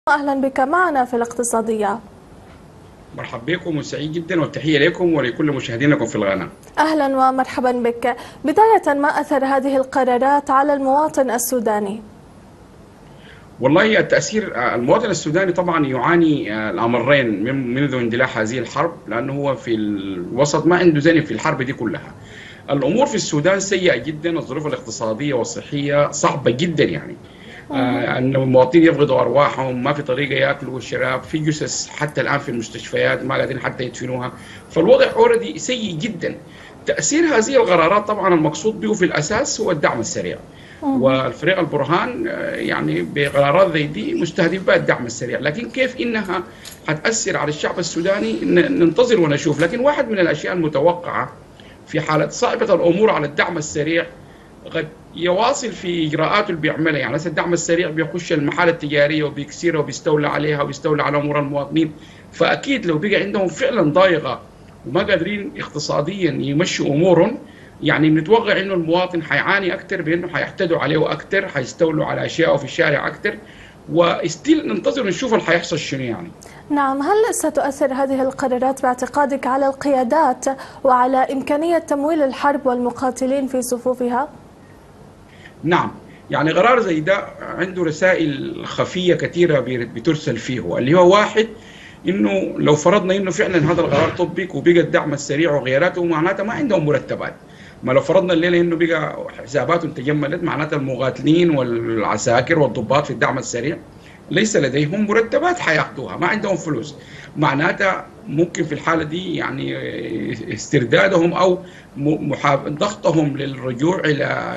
أهلا بك معنا في الاقتصادية. مرحبا بكم وسعيد جدا والتحية لكم ولكل مشاهدينكم في القناة. أهلا ومرحبا بك. بداية، ما أثر هذه القرارات على المواطن السوداني؟ والله التأثير المواطن السوداني طبعا يعاني الأمرين منذ اندلاع هذه الحرب، لأنه هو في الوسط ما عنده ذنب في الحرب دي كلها. الأمور في السودان سيئة جدا، الظروف الاقتصادية والصحية صعبة جدا يعني. أن المواطنين يفقدوا أرواحهم، ما في طريقة يأكلوا الشراب، في جثث حتى الآن في المستشفيات ما قادرين حتى يدفنوها، فالوضع أوردي سيء جدا. تأثير هذه القرارات طبعا المقصود به في الأساس هو الدعم السريع، والفريق البرهان يعني بقرارات زي دي مستهدف بها الدعم السريع، لكن كيف إنها حتأثر على الشعب السوداني ننتظر ونشوف. لكن واحد من الأشياء المتوقعة في حالة صعبة الأمور على الدعم السريع قد يواصل في اجراءاته اللي بيعملها. يعني هسه الدعم السريع بيخش المحال التجاريه وبيكسرها وبيستولى عليها وبيستولى على امور المواطنين، فاكيد لو بقى عندهم فعلا ضايقه وما قادرين اقتصاديا يمشوا امورهم، يعني بنتوقع انه المواطن حيعاني اكثر، بانه حيعتدوا عليه اكثر، حيستولوا على اشياء في الشارع اكثر، وستيل ننتظر نشوف اللي حيحصل شنو يعني. نعم، هل ستؤثر هذه القرارات باعتقادك على القيادات وعلى إمكانية تمويل الحرب والمقاتلين في صفوفها؟ نعم، يعني قرار زي ده عنده رسائل خفية كثيرة بترسل فيه، اللي هو واحد، انه لو فرضنا انه فعلا هذا القرار طبق وبقى الدعم السريع وغيراته، معناتها ما عندهم مرتبات. ما لو فرضنا الليله انه بقى حساباتهم تجمدت، معناتها المقاتلين والعساكر والضباط في الدعم السريع ليس لديهم مرتبات حياخذوها، ما عندهم فلوس. معناتها ممكن في الحاله دي يعني استردادهم او ضغطهم للرجوع الى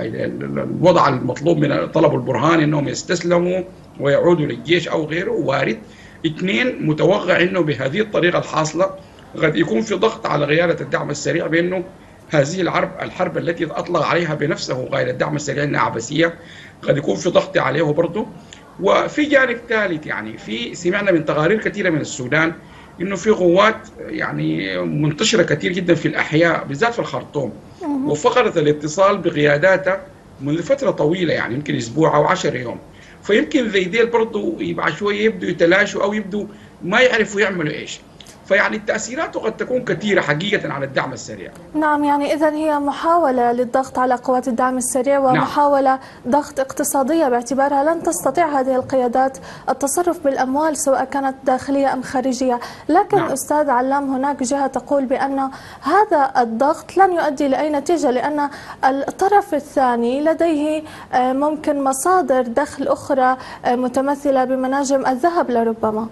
الوضع المطلوب من طلب البرهان انهم يستسلموا ويعودوا للجيش او غيره وارد. اثنين، متوقع انه بهذه الطريقه الحاصله قد يكون في ضغط على قياده الدعم السريع بانه هذه الحرب التي اطلق عليها بنفسه قائد الدعم السريع انها عبثيه، قد يكون في ضغط عليه برضه. وفي جانب ثالث، يعني سمعنا من تقارير كثيره من السودان انه في قوات يعني منتشره كثير جدا في الاحياء بالذات في الخرطوم، وفقدت الاتصال بقياداتها منذ فتره طويله، يعني يمكن اسبوع او 10 يوم. فيمكن زي ديل برضه بعد شويه يبدوا يتلاشوا او يبدوا ما يعرفوا يعملوا ايش. فيعني التأثيرات قد تكون كثيرة حقيقة على الدعم السريع. نعم، يعني إذن هي محاولة للضغط على قوات الدعم السريع نعم. ومحاولة ضغط اقتصادية، باعتبارها لن تستطيع هذه القيادات التصرف بالأموال سواء كانت داخلية أم خارجية. لكن نعم. أستاذ علام، هناك جهة تقول بأن هذا الضغط لن يؤدي لأي نتيجة، لأن الطرف الثاني لديه ممكن مصادر دخل أخرى متمثلة بمناجم الذهب لربما.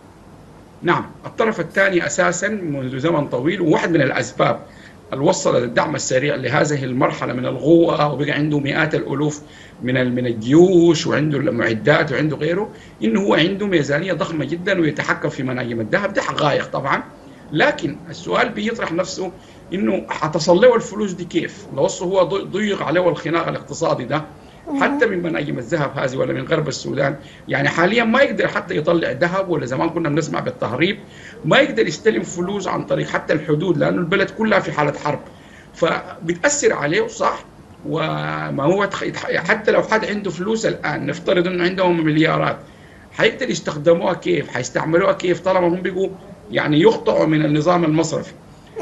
نعم، الطرف الثاني أساسا منذ زمن طويل، وواحد من الأسباب اللي وصل الدعم السريع لهذه المرحلة من القوة وبقى عنده مئات الألوف من الجيوش وعنده المعدات وعنده غيره، إنه هو عنده ميزانية ضخمة جدا ويتحكم في مناجم الذهب. ده حقائق طبعا، لكن السؤال بيطرح نفسه إنه حتصل له الفلوس دي كيف؟ لو هو ضيق عليه الخناق الاقتصادي ده حتى من مناجم الذهب هذه ولا من غرب السودان، يعني حاليا ما يقدر حتى يطلع ذهب، ولا زمان كنا بنسمع بالتهريب، ما يقدر يستلم فلوس عن طريق حتى الحدود، لأنه البلد كلها في حالة حرب، فبتأثر عليه صح. وما هو حتى لو حد عنده فلوس الآن، نفترض إنه عندهم مليارات، حيقدر يستخدموها كيف؟ حيستعملوها كيف طالما هم بيقوا يعني يقطعوا من النظام المصرفي؟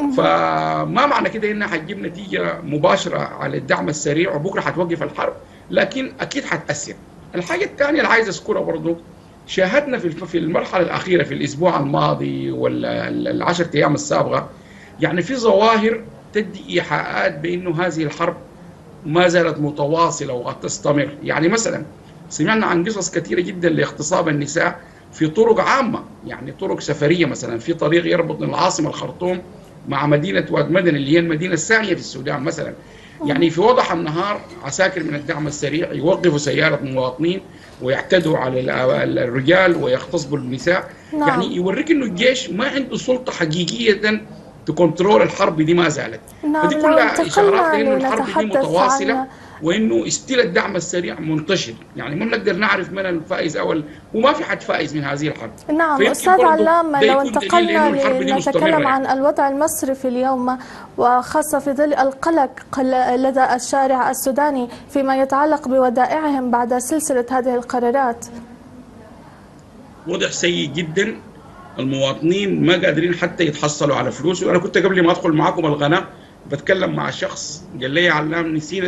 فما معنى كده انها حتجيب نتيجه مباشره على الدعم السريع وبكره حتوقف الحرب، لكن اكيد حتاثر. الحاجه الثانيه اللي عايز اذكرها برضه، شاهدنا في المرحله الاخيره في الاسبوع الماضي والعشر ايام السابقه، يعني في ظواهر تدي ايحاءات بانه هذه الحرب ما زالت متواصله وقد تستمر. يعني مثلا سمعنا عن قصص كثيره جدا لاغتصاب النساء في طرق عامه، يعني طرق سفريه، مثلا في طريق يربط من العاصمه الخرطوم مع مدينة واد مدن اللي هي المدينة الثانية في السودان مثلا، يعني في وضح النهار عساكر من الدعم السريع يوقفوا سيارة مواطنين ويعتدوا على الرجال ويغتصبوا النساء. نعم. يعني يوريك انه الجيش ما عنده سلطة حقيقية تكنترول الحرب دي، ما زالت. نعم، فدي كلها اشارات لانه الحرب دي متواصلة، وانه استيل الدعم السريع منتشر، يعني ما بنقدر نعرف من الفائز وما في حد فائز من هذه الحرب. نعم أستاذ علام، لو انتقلنا لنتكلم عن الوضع المصرفي اليوم، وخاصة في ظل القلق لدى الشارع السوداني فيما يتعلق بودائعهم بعد سلسلة هذه القرارات. وضع سيء جدا. المواطنين ما قادرين حتى يتحصلوا على فلوس. وانا كنت قبل ما ادخل معكم القناه بتكلم مع شخص قال لي يا علام نسينا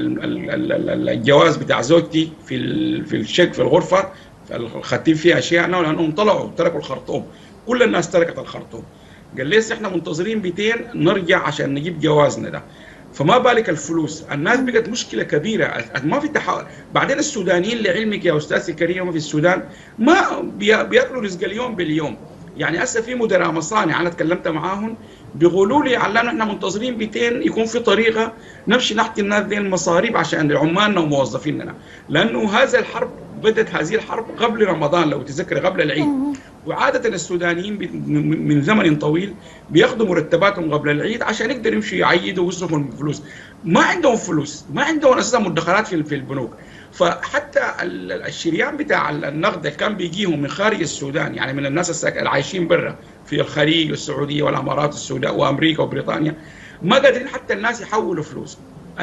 الجواز بتاع زوجتي في الشق في الغرفه خاتين فيها اشياءنا، لانهم طلعوا تركوا الخرطوم. كل الناس تركت الخرطوم. قال لي احنا منتظرين 200 نرجع عشان نجيب جوازنا ده. فما بالك الفلوس. الناس بقت مشكله كبيره، ما في تحول. بعدين السودانيين لعلمك يا استاذ الكريم في السودان ما بياكلوا رزق اليوم باليوم. يعني هسه في مدراء مصانع انا تكلمت معاهم بيقولوا لي علمنا احنا منتظرين 200 يكون في طريقه نمشي نحكي الناس دي المصاريف عشان عمالنا وموظفيننا، لانه هذا الحرب بدت هذه الحرب قبل رمضان لو تذكر قبل العيد. وعاده السودانيين من زمن طويل بياخذوا مرتباتهم قبل العيد عشان يقدروا يمشوا يعيدوا ويصرفوا الفلوس. ما عندهم فلوس، ما عندهم اساسا مدخرات في البنوك. فحتى الشريان بتاع النقد اللي كان بيجيهم من خارج السودان، يعني من الناس العايشين برا في الخليج والسعوديه والامارات والسودان وامريكا وبريطانيا، ما قادرين حتى الناس يحولوا فلوس.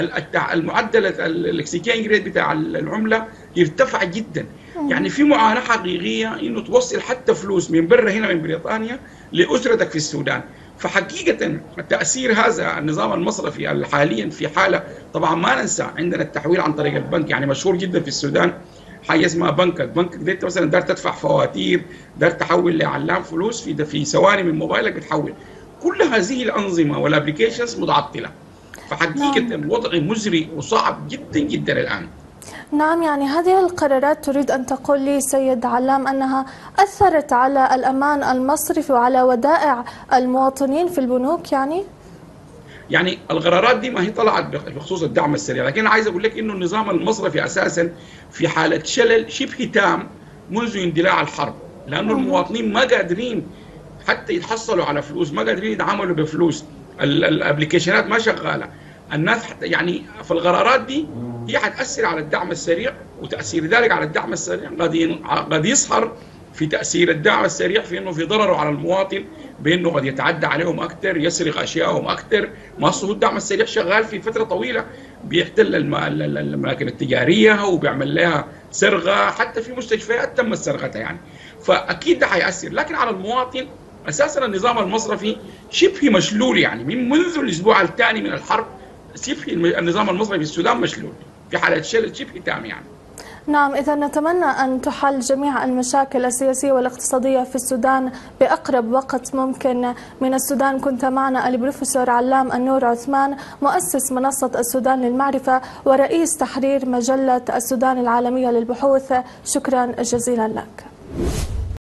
المعدل الاكسشينج ريت بتاع العمله يرتفع جدا. يعني في معاناه حقيقيه انه توصل حتى فلوس من برا هنا من بريطانيا لاسرتك في السودان. فحقيقه تاثير هذا النظام المصرفي حاليا في حاله، طبعا ما ننسى عندنا التحويل عن طريق البنك، يعني مشهور جدا في السودان حاجه اسمها بنكك. بنكك دي انت مثلا دار تدفع فواتير، دار تحول لعلام فلوس في ثواني من موبايلك بتحول. كل هذه الانظمه والابلكيشنز متعطله. فحقيقه الوضع مزري وصعب جدا جدا الان. نعم، يعني هذه القرارات تريد أن تقول لي سيد علام أنها أثرت على الأمان المصرفي وعلى ودائع المواطنين في البنوك يعني القرارات دي ما هي طلعت بخصوص الدعم السريع، لكن عايز أقول لك إنه النظام المصرفي أساسا في حالة شلل شبه تام منذ اندلاع الحرب، لأنه المواطنين ما قادرين حتى يتحصلوا على فلوس، ما قادرين يتعاملوا بفلوس، الابلكيشنات ما شغالة. الناس يعني في القرارات دي هي حتأثر على الدعم السريع، وتأثير ذلك على الدعم السريع قد يظهر في تأثير الدعم السريع في انه في ضرره على المواطن، بانه قد يتعدى عليهم اكثر، يسرق اشيائهم اكثر. ما هو الدعم السريع شغال في فتره طويله بيحتل الاماكن التجاريه وبيعمل لها سرقه، حتى في مستشفيات تم سرقتها يعني. فاكيد ده حيأثر، لكن على المواطن اساسا النظام المصرفي شبه مشلول، يعني منذ الاسبوع الثاني من الحرب شبه النظام المصرفي في السودان مشلول في حاله شلل شبه تام يعني. نعم، إذا نتمنى أن تحل جميع المشاكل السياسية والاقتصادية في السودان بأقرب وقت ممكن. من السودان كنت معنا البروفيسور علام النور عثمان، مؤسس منصة السودان للمعرفة ورئيس تحرير مجلة السودان العالمية للبحوث. شكرا جزيلا لك.